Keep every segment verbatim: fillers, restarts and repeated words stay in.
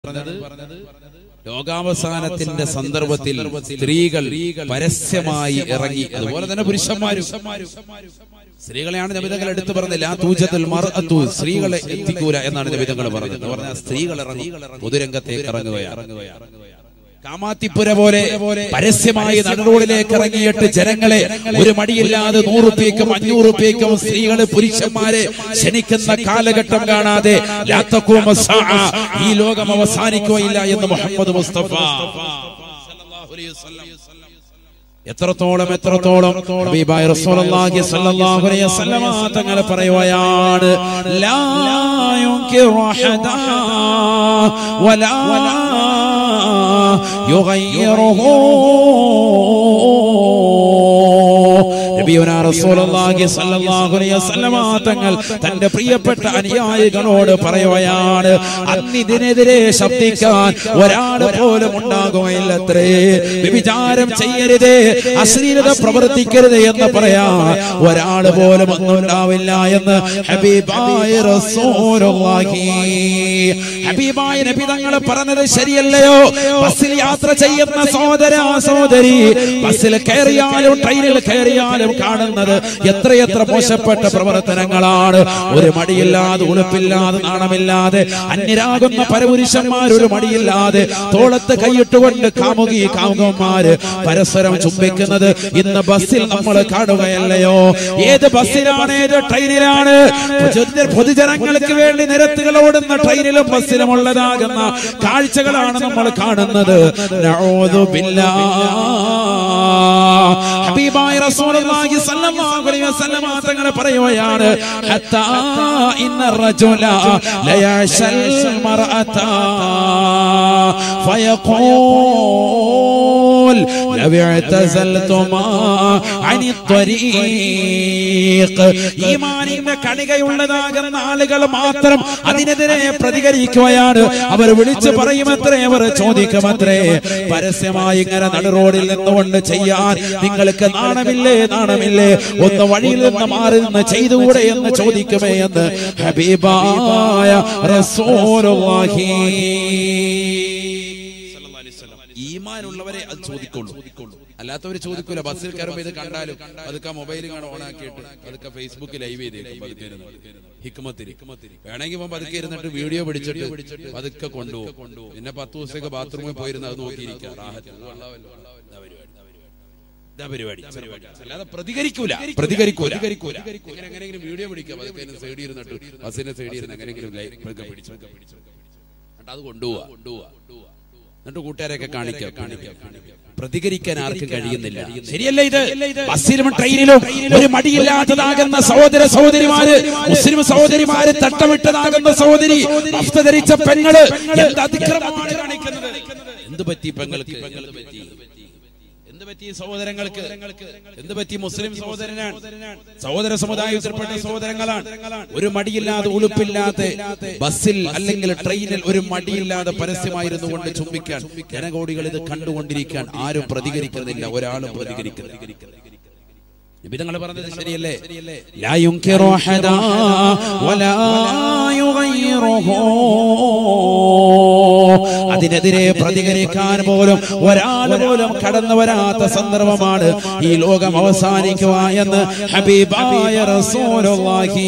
ലോകാവസാനത്തിന്റെ സന്ദർഭത്തിൽ സ്ത്രീകൾ പരസ്യമായി ഇറങ്ങി, അതുപോലെ തന്നെ പുരുഷന്മാരും. സ്ത്രീകളെയാണ് നബിതങ്ങൾ എടുത്തു പറഞ്ഞത്, ലാ തൂജത്തുൽ മർഅതു, സ്ത്രീകളെ എത്തിക്കൂല എന്നാണ് നബിതങ്ങൾ പറഞ്ഞത്. പറഞ്ഞാൽ സ്ത്രീകൾ ഇറങ്ങി പൊതുരംഗത്തേക്ക് ഇറങ്ങുകയാണ്. കാമാത്തിപ്പുര പോലെ പരസ്യമായി നടുറോഡിലേക്ക് ഇറങ്ങിയിട്ട് ജനങ്ങളെ ഒരു മടിയില്ലാതെ നൂറുപ്യക്കും അഞ്ഞൂറുപ്യക്കും സ്ത്രീകള് പുരുഷന്മാരെ ക്ഷണിക്കുന്ന കാലഘട്ടം കാണാതെ ഈ ലോകം അവസാനിക്കുകയില്ല എന്ന് മുഹമ്മദ് മുസ്തഫ എത്രത്തോളം എത്രത്തോളം ഹബീബായ റസൂലുള്ളാഹി സ്വല്ലല്ലാഹു അലൈഹി വസല്ലം തങ്ങൾ പറയുകയാണ്, ലാ യുൻകിറു ഹദാ വലാ യുഗയ്യിറുഹു. നബിയുനാ റസൂലുള്ളാഹി സ്വല്ലല്ലാഹു അലൈഹി വസല്ലം തങ്ങൾ തന്റെ പ്രിയപ്പെട്ട അനുയായികളോട് പറയുകയാണ്, അന്നിതിനെതിരെ ശബ്ദിക്കാൻ ഒരാൾ പോലും ഉണ്ടാകുകയില്ലത്രേ. വ്യഭിചാരം ചെയ്യരുത്, അശ്ലീലത പ്രവർത്തിക്കരുത് എന്ന് പറയാ ഒരാൾ പോലും ഒന്നും ഉണ്ടാവില്ല എന്ന് ഹബീബായ റസൂലുള്ളാഹി. ഹബീബായ നബി തങ്ങൾ പറഞ്ഞത് ശരിയല്ലയോ? ബസ്സിൽ യാത്ര ചെയ്യുന്ന സഹോദര സഹോദരി, ബസ്സിൽ കയറിയാലും ട്രെയിനിൽ കയറിയാലും കാണുന്നത് എത്രയെത്ര മോശപ്പെട്ട പ്രവർത്തനങ്ങളാണ്. ഒരു മടിയില്ലാതെ, ഉളുപ്പില്ലാതെ, നാണമില്ലാതെ അന്യരാകുന്ന പരപുരുഷന്മാർ ഒരു മടിയില്ലാതെ തോളത്ത് കൈയിട്ടുകൊണ്ട് കാമുകി കാമുകന്മാര് പരസ്പരം ചുംബിക്കുന്നത് ഇന്ന് ബസ്സിൽ നമ്മൾ കാണുകയല്ലയോ? ഏത് ബസ്സിലാണ്, ഏത് ട്രെയിനിലാണ്? പൊതുജനങ്ങൾക്ക് വേണ്ടി നിരത്തുകൾ ഓടുന്ന ട്രെയിനിലും ബസ്സിലും ഉള്ളതാകുന്ന കാഴ്ചകളാണ് നമ്മൾ കാണുന്നത്. നഊദു ബില്ലാഹ്. ഹബീബായ റസൂലുള്ളാഹി സ്വല്ലല്ലാഹു അലൈഹി വസല്ലം തങ്ങൾ പറയുകയാണ്, ഹത്താ ഇന്ന റജുല ലയശൽ മർഅത ഫയഖൂൽ ലൗ ഇഅ്തസൽതുമാ അനി ത്വരീഖ്. ഈമാനിന്റെ കണികയുള്ളതാകുന്ന ആളുകൾ മാത്രം അതിനെതിരെ പ്രതികരിക്കുകയാണ്. അവർ വിളിച്ചു പറയുമത്രേ, അവർ ചോദിക്കുമത്രേ, പരസ്യമായി ഇങ്ങനെ നടുറോഡിൽ നിന്നുകൊണ്ട് ചെയ്യാൻ നിങ്ങൾക്ക് നാണമില്ലേ, നാണമില്ലേ? ഒന്ന് വഴിയിൽ നിന്ന് മാറി നിന്ന് ചെയ്തുകൂടെ എന്ന് ചോദിക്കുമേ എന്ന് ഹബീബായ റസൂലുള്ളാഹി. ഈമാനുള്ളവരെ അത് ചോദിക്കുള്ളൂ, അല്ലാത്തവര് ചോദിക്കൂല. ബസ്സിൽ കയറുമ്പോ ഇത് കണ്ടാലും അതൊക്കെ മൊബൈൽ കാണാൻ ഓണാക്കിയിട്ട് അതൊക്കെ ഫേസ്ബുക്ക് ലൈവ് ചെയ്തേക്കും. ഹിക്മത്തിരി വേണമെങ്കിൽ പതുക്കെ ഇരുന്നിട്ട് വീഡിയോ പിടിച്ചിട്ട് അതൊക്കെ കൊണ്ടുപോകും. പിന്നെ പത്ത് ദിവസമൊക്കെ ബാത്റൂമിൽ പോയിരുന്ന അത് നോക്കിയിരിക്കാം. അല്ലാതെ പ്രതികരിക്കൂല പ്രതികരിക്കൂല എങ്ങനെയെങ്കിലും വീഡിയോ പിടിക്കാം. അതൊക്കെ സൈഡിൽ ഇരുന്നിട്ട് ബസ്സിന്റെ സൈഡിൽ ഇരുന്ന് എങ്ങനെയെങ്കിലും ലൈവ് പിടിച്ചു അത് കൊണ്ടുപോവാ കൊണ്ടുപോവാ എന്നിട്ട് കൂട്ടുകാരെയൊക്കെ കാണിക്കാം കാണിക്കാം പ്രതികരിക്കാൻ ആർക്കും കഴിയുന്നില്ല. ശരിയല്ല ഇത്? ബസ്സിലും ട്രെയിനിലും ഒരു മടിയില്ലാത്തതാകുന്ന സഹോദര സഹോദരിമാര്, മുസ്ലിം സഹോദരിമാര്, തട്ടമിട്ടതാകുന്ന സഹോദരി, വസ്ത്ര ധരിച്ച പെങ്ങള് എന്ത് അതിക്രമമാണ് കാണിക്കുന്നത്? എന്ത് പറ്റി പെങ്ങൾക്ക്? എന്ത് പറ്റി? എന്ത് പറ്റി സഹോദരങ്ങൾക്ക്? എന്ത് പറ്റി? മുസ്ലിം സഹോദരനാണ്, സഹോദര സമുദായത്തിൽപ്പെട്ട സഹോദരങ്ങളാണ്. ഒരു മടിയില്ലാതെ, ഉളുപ്പില്ലാതെ ബസ്സിൽ അല്ലെങ്കിൽ ട്രെയിനിൽ ഒരു മടിയില്ലാതെ പരസ്യമായിരുന്നു കൊണ്ട് ചുംബിക്കാൻ ജനകോടികൾ ഇത് കണ്ടുകൊണ്ടിരിക്കാൻ ആരും പ്രതികരിക്കുന്നില്ല, ഒരാളും പ്രതികരിക്കുന്നില്ല. നബിതങ്ങൾ പറഞ്ഞത് ശരിയല്ലേ? ലാ യുൻകിറു ഹദാ വലാ യുഗയ്യിറുഹു. അതിനെതിരെ പ്രതികരിക്കാൻ പോലും ഒരാൾ പോലും കടന്നു വരാത്ത സന്ദർഭമാണ് ഈ ലോകം അവസാനിക്കുക എന്ന് ഹബീബായ റസൂലുള്ളാഹി.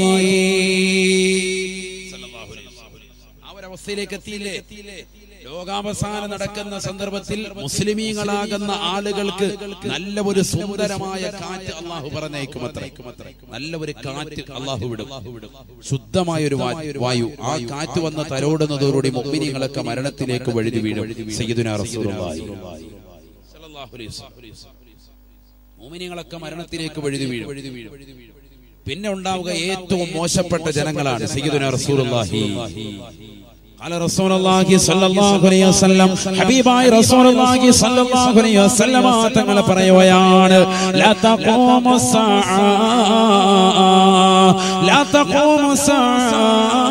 ആ ഒരവസ്ഥയിലേക്ക് എത്തിയില്ലേ? ലോകാവസാനം നടക്കുന്ന സന്ദർഭത്തിൽ മുസ്ലിമീങ്ങളാകുന്ന ആളുകൾക്ക് നല്ല ഒരു സുന്ദരമായ കാറ്റ് അള്ളാഹു പറഞ്ഞേക്കുമത്രേ. നല്ല ഒരു കാറ്റ് അള്ളാഹു വിടും, ശുദ്ധമായ ഒരു വായു. ആ കാറ്റ് വന്ന് തലോടുന്നതോടുകൂടി മുഅ്മിനീങ്ങളൊക്കെ മരണത്തിലേക്ക് വഴുതി വീഴും. സയ്യിദുനാ റസൂലുള്ളാഹി സ്വല്ലല്ലാഹു അലൈഹി വസല്ലം മുഅ്മിനീങ്ങളൊക്കെ മരണത്തിലേക്ക് വഴുതി വീഴും. പിന്നെ ഉണ്ടാവുക ഏറ്റവും മോശപ്പെട്ട ജനങ്ങളാണ്. സയ്യിദുനാ റസൂലുള്ളാഹി قال رسول الله صلى الله عليه وسلم حبيباي رسول الله صلى الله عليه وسلم തങ്ങൾ പറയുകയാണ്, لا تقوم الساعة لا تقوم الساعة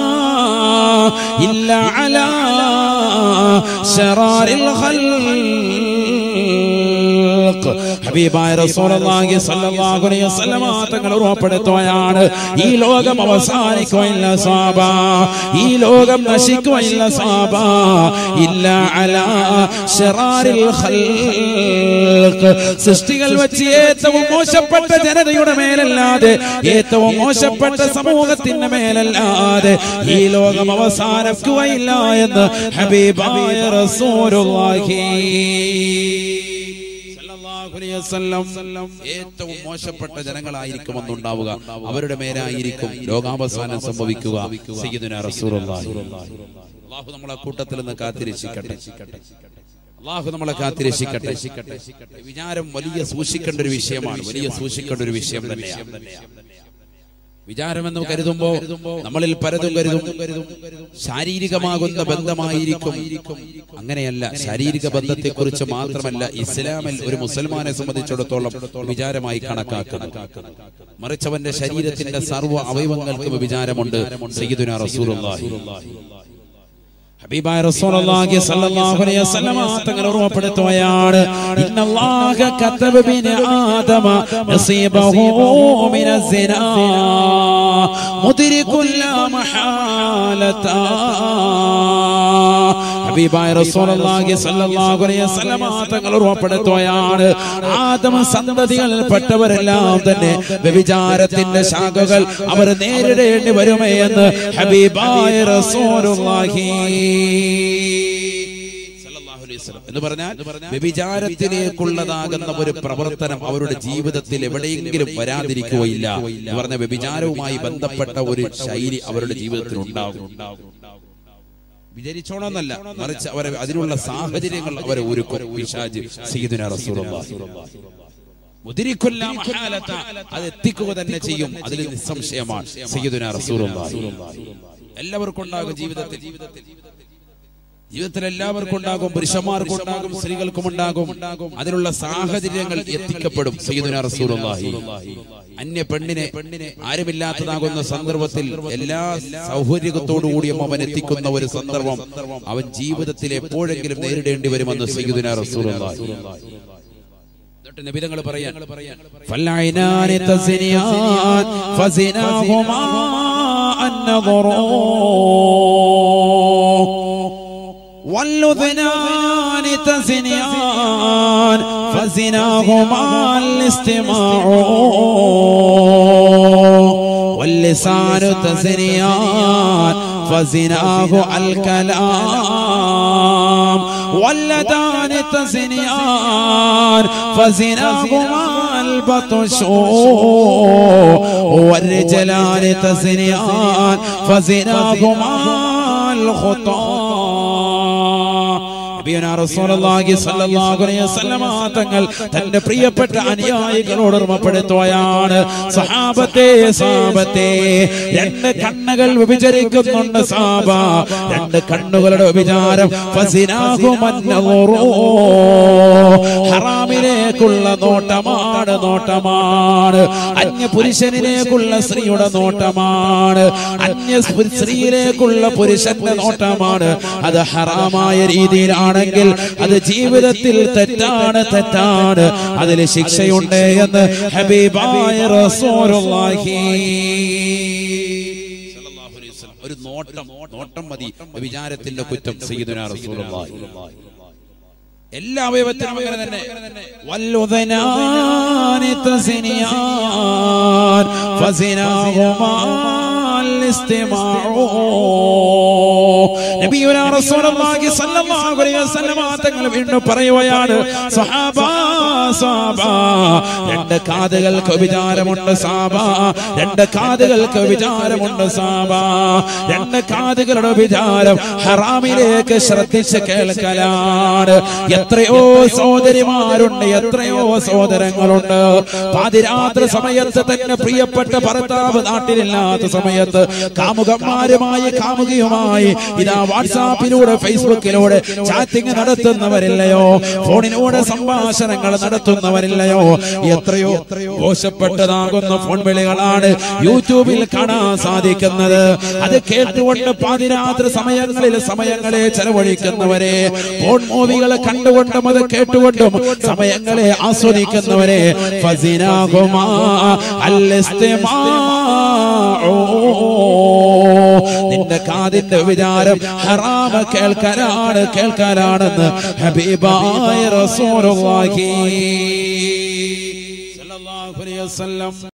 إلا على شرار الخلق. ഹബീബായ റസൂലുള്ളാഹി സ്വല്ലല്ലാഹു അലൈഹി വസല്ലം തങ്ങൾ ഉറപ്പെടുത്തുകയാണ് ഈ ലോകം അവസാനിക്കുകയില്ല സഹാബ ഈ ലോകം നശിക്കുകയില്ല സഹാബ ഇല്ല അലാ ശറാരിൽ ഖൽഖ് സൃഷ്ടികൾ വെച്ച് ഏറ്റവും മോശപ്പെട്ട ജനതയുടെ മേലല്ലാതെ ഏറ്റവും മോശപ്പെട്ട സമൂഹത്തിന്റെ മേലല്ലാതെ ഈ ലോകം അവസാനിക്കുകയില്ല എന്ന് ഹബീബായ റസൂലുള്ളാഹി സ്വല്ലല്ലാഹു അലൈഹി വസല്ലം ഏറ്റവും മോശപ്പെട്ട ജനങ്ങളായിരിക്കുമെന്നുണ്ടാവുക അവരുടെ മേലായിരിക്കും ലോകാവസാനം സംഭവിക്കുക സയ്യിദുനാ റസൂലുള്ളാഹി അല്ലാഹു നമ്മളെ കൂട്ടത്തിൽ നിന്ന് കാത്തിരക്ഷിക്കട്ടെ അല്ലാഹു നമ്മളെ കാത്തിരക്ഷിക്കട്ടെ വിചാരം വലിയ സൂക്ഷിക്കേണ്ട ഒരു വിഷയമാണ് വലിയ സൂക്ഷിക്കേണ്ട ഒരു വിഷയം തന്നെയാണ് വിചാരമെന്ന് കരുതുമ്പോ നമ്മളിൽ പലതും കരുതും ശാരീരികമാകുന്ന ബന്ധമായിരിക്കും അങ്ങനെയല്ല ശാരീരിക ബന്ധത്തെ കുറിച്ച് മാത്രമല്ല ഇസ്ലാമിൽ ഒരു മുസൽമാനെ സംബന്ധിച്ചിടത്തോളം വിചാരമായി കണക്കാക്കുന്നത് മറിച്ച് അവന്റെ ശരീരത്തിന്റെ സർവ്വ അവയവങ്ങൾക്കും വിചാരമുണ്ട് സയ്യിദുനാ റസൂലുള്ളാഹി ഹബീബായ റസൂലുള്ളാഹി സ്വല്ലല്ലാഹു അലൈഹി വസല്ലം തങ്ങൾ ഓർമ്മപ്പെടുത്തുകയാണ് ഇന്നല്ലാഹ കതബ ബിനി ആദമ നസീബഹു മിനസ് സിനാ മുദ്രികുൽ ലാ മഹാലത ഹബീബായ റസൂലുള്ളാഹി സ്വല്ലല്ലാഹു അലൈഹി വസല്ലം തങ്ങൾ ഓർമ്മപ്പെടുത്തുകയാണ് ആദമ സന്തതികളിൽപ്പെട്ടവരെല്ലാം തന്നെ വ്യഭിചാരത്തിന്റെ ശാഖകൾ അവർ നേരിടേണ്ടി വരുമേ എന്ന് ഹബീബായ റസൂലുള്ളാഹി എന്ന് പറഞ്ഞാൽ വ്യഭിചാരത്തിലേക്കുള്ളതാകുന്ന ഒരു പ്രവർത്തനം അവരുടെ ജീവിതത്തിൽ എവിടെയെങ്കിലും വരാതിരിക്കുകയില്ല എന്ന് പറഞ്ഞ വ്യഭിചാരവുമായി ബന്ധപ്പെട്ട ഒരു ശൈലി അവരുടെ ജീവിതത്തിൽ ഉണ്ടാകും വിചാരിച്ചോണമെന്നല്ല മറിച്ച് അവരെ അതിനുള്ള സാഹചര്യങ്ങൾ അവരെ ഒരുക്കും പിശാച് സയ്യിദുനാ റസൂലുള്ളാഹി മുദ്രികുൽ ലാ മഹാലത അത് എത്തിക്കുക തന്നെ ചെയ്യും അതിൽ നിസ്സംശയമാണ് സയ്യിദുനാ റസൂലുള്ളാഹി എല്ലാവർക്കും ഉണ്ടാകും ജീവിതത്തിൽ ജീവിതത്തിൽ എല്ലാവർക്കും ഉണ്ടാകും പുരുഷന്മാർക്കും ഉണ്ടാകും സ്ത്രീകൾക്കും ഉണ്ടാകും അതിനുള്ള സാഹചര്യങ്ങൾ എത്തിക്കപ്പെടും സയ്യിദുനാ റസൂലുള്ളാഹി അന്യ പെണ്ണിനെ ആരുമില്ലാത്തതാകുന്ന സന്ദർഭത്തിൽ എല്ലാ സൗകര്യത്തോടുകൂടിയും അവൻ എത്തിക്കുന്ന ഒരു സന്ദർഭം അവൻ ജീവിതത്തിൽ എപ്പോഴെങ്കിലും നേരിടേണ്ടി വരുമെന്ന് സയ്യിദുനാ റസൂലുള്ളാഹി നബി തങ്ങൾ പറയാൻ ഫൽഐനാനി തസ്നിയാൻ ഫസിനാഹുമാ അന്നദറു واللذنان تزنيان فزناهما الاستماع واللسان تزنيان فزناه الكلام واليدان تزنيان فزناهما البطش والرجلان تزنيان فزناهما الخطا തങ്ങൾ തന്റെ പ്രിയപ്പെട്ട അനുയായികളോട് ഓർമ്മപ്പെടുത്തുകയാണ് സഹാബത്തെ സഹാബത്തെ രണ്ട് കണ്ണുകൾ വ്യഭിചരിക്കുന്നുണ്ട് സഹാബ രണ്ട് കണ്ണുകളുടെ വ്യഭിചാരം ഹറാമിലേക്കുള്ള നോട്ടമാണ് നോട്ടമാണ് അന്യ പുരുഷനിലേക്കുള്ള സ്ത്രീയുടെ നോട്ടമാണ് അന്യ സ്ത്രീയിലേക്കുള്ള പുരുഷന്റെ നോട്ടമാണ് അത് ഹറാമായ രീതിയിലാണ് ണെങ്കിൽ അത് ജീവിതത്തിൽ തെറ്റാണ് തെറ്റാണ് അതിൽ ശിക്ഷയുണ്ട് എന്ന് ഹബീബായ റസൂലുള്ളാഹി സ്വല്ലല്ലാഹു അലൈഹി വസല്ലം ഒരു നോട്ടം നോട്ടം മതി വിചാരത്തിന്റെ കുറ്റം സയ്യിദുനാ റസൂലുള്ളാഹി എല്ലാ അവയവത്തിനും അങ്ങനെ തന്നെ വല്ലുദനാനി തസ്നിയാൻ ഫസിനാഹുമാ الاستماع നബിയുനാ റസൂലുള്ളാഹി സ്വല്ലല്ലാഹു അലൈഹി വസല്ലം തങ്ങൾ വീണ്ടും പറയുകയാണ് സഹാബ സഹാബ രണ്ട് കാതുകൾക്ക് വിചാരമുണ്ട് സഹാബ രണ്ട് കാതുകൾക്ക് വിചാരമുണ്ട് സഹാബ രണ്ട് കാതുകളുടെ വിചാരം ഹറാമിലേക്ക് ശ്രദ്ധിച്ച് കേൾക്കലാണ് എത്രയോ സഹോദരിമാരുണ്ട് എത്രയോ സഹോദരങ്ങളുണ്ട് പാതിരാത്രി സമയത്ത് തന്നെ പ്രിയപ്പെട്ട ഭർത്താവ് നാട്ടിലില്ലാത്ത സമയത്ത് കാമുകന്മാരുമായി കാമുകിയുമായി ഇതാ വാട്സാപ്പിലൂടെ ഫേസ്ബുക്കിലൂടെ ചാറ്റിംഗ് നടത്തുന്നവരില്ലയോ? ഫോണിലൂടെ സംഭാഷണങ്ങൾ നടത്തുന്നവരില്ലയോ? എത്രയോ മോശപ്പെട്ടതാകുന്ന ഫോൺ വിളികളാണ് യൂട്യൂബിൽ കാണാൻ സാധിക്കുന്നത്. അത് കേട്ടുകൊണ്ട് പാതിരാത്രി സമയങ്ങളിൽ സമയങ്ങളെ ചെലവഴിക്കുന്നവരെ, ഫോൺ മൂവികളെ കണ്ടുകൊണ്ടും അത് കേട്ടുകൊണ്ടും സമയങ്ങളെ ആസ്വദിക്കുന്നവരെ, ഫസിനാഹുമാ അൽ-ഇസ്തിമാഉ, നിന്റെ കാതിന്റെ വിചാരം ഹറാമ കേൾക്കാനാണ് കേൾക്കാനാണെന്ന് ഹബീബായ റസൂലുള്ളാഹി സ്വല്ലല്ലാഹു അലൈഹി വസല്ലം